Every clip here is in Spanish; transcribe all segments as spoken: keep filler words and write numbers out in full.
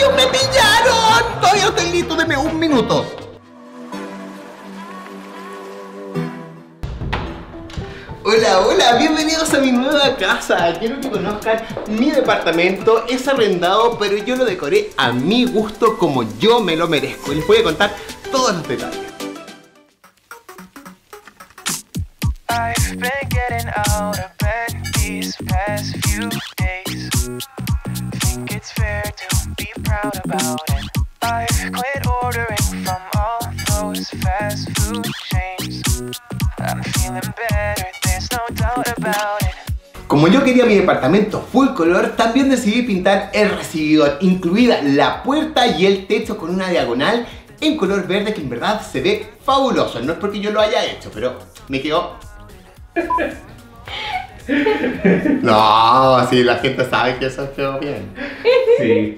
¡Rayos, me pillaron! Todavía no estoy listo, deme un minuto. Hola, hola, bienvenidos a mi nueva casa. Quiero que conozcan mi departamento. Es arrendado, pero yo lo decoré a mi gusto como yo me lo merezco. Y les voy a contar todos los detalles. I've been getting out of bed these past few days. Think it's fair to be proud about it. I've quit ordering from all those fast food chains. I'm feeling better, there's no doubt about it. Como yo quería mi departamento full color, también decidí pintar el recibidor, incluida la puerta y el techo con una diagonal en color verde que en verdad se ve fabuloso. No es porque yo lo haya hecho, pero me quedó... No, sí, la gente sabe que eso quedó bien. Sí.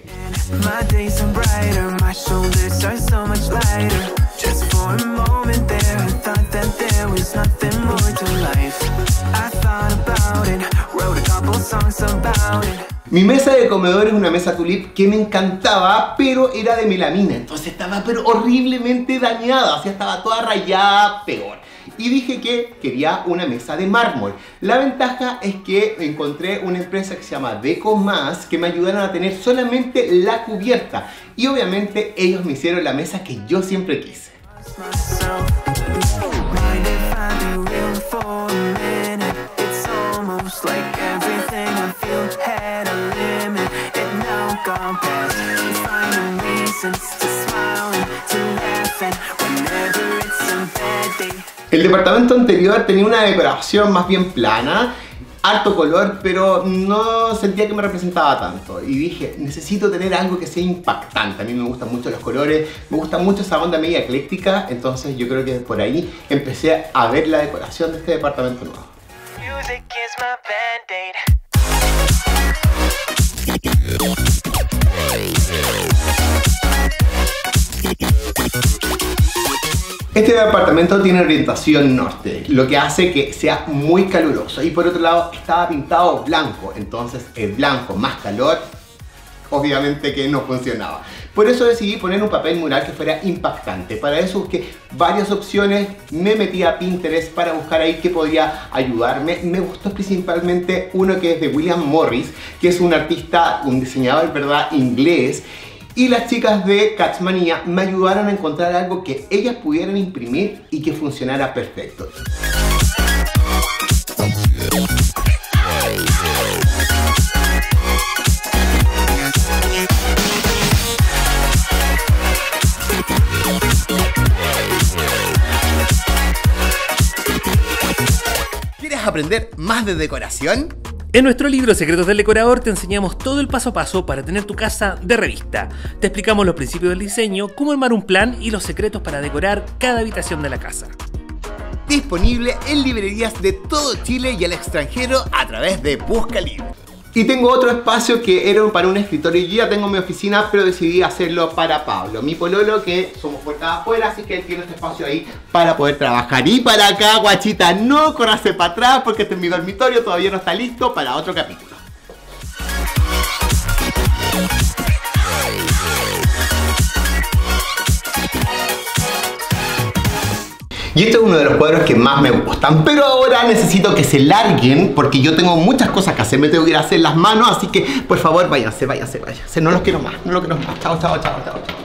Mi mesa de comedor es una mesa tulip que me encantaba, pero era de melamina, entonces estaba pero horriblemente dañada, o sea, estaba toda rayada, peor. Y dije que quería una mesa de mármol. La ventaja es que encontré una empresa que se llama Deco Más, que me ayudaron a tener solamente la cubierta. Y obviamente ellos me hicieron la mesa que yo siempre quise. El departamento anterior tenía una decoración más bien plana, harto color, pero no sentía que me representaba tanto. Y dije, necesito tener algo que sea impactante. A mí me gustan mucho los colores, me gusta mucho esa onda media ecléctica, entonces yo creo que por ahí empecé a ver la decoración de este departamento nuevo. Este departamento tiene orientación norte, lo que hace que sea muy caluroso. Y por otro lado estaba pintado blanco, entonces el blanco más calor, obviamente que no funcionaba. Por eso decidí poner un papel mural que fuera impactante. Para eso busqué varias opciones, me metí a Pinterest para buscar ahí qué podría ayudarme. Me gustó principalmente uno que es de William Morris, que es un artista, un diseñador, ¿verdad?, inglés. Y las chicas de Catchmania me ayudaron a encontrar algo que ellas pudieran imprimir y que funcionara perfecto. ¿Quieres aprender más de decoración? En nuestro libro Secretos del Decorador te enseñamos todo el paso a paso para tener tu casa de revista. Te explicamos los principios del diseño, cómo armar un plan y los secretos para decorar cada habitación de la casa. Disponible en librerías de todo Chile y al extranjero a través de Busca Libre. Y tengo otro espacio que era para un escritorio. Yo ya tengo mi oficina, pero decidí hacerlo para Pablo, mi pololo, que somos puertas afuera, así que él tiene este espacio ahí para poder trabajar. Y para acá, guachita, no corrase para atrás porque este es mi dormitorio, todavía no está listo para otro capítulo. Y este es uno de los cuadros que más me gustan. Pero ahora necesito que se larguen porque yo tengo muchas cosas que hacer. Me tengo que ir a hacer las manos, así que por favor váyanse, váyanse, váyanse. No los quiero más, no los quiero más. Chao, chao, chao, chao, chao.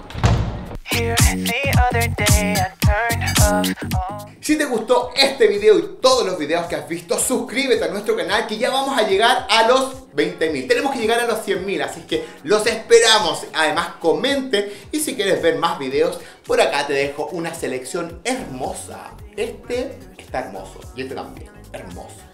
Si te gustó este video y todos los videos que has visto, suscríbete a nuestro canal que ya vamos a llegar a los veinte mil. Tenemos que llegar a los cien mil, así que los esperamos. Además, comente y si quieres ver más videos, por acá te dejo una selección hermosa. Este está hermoso y este también, hermoso.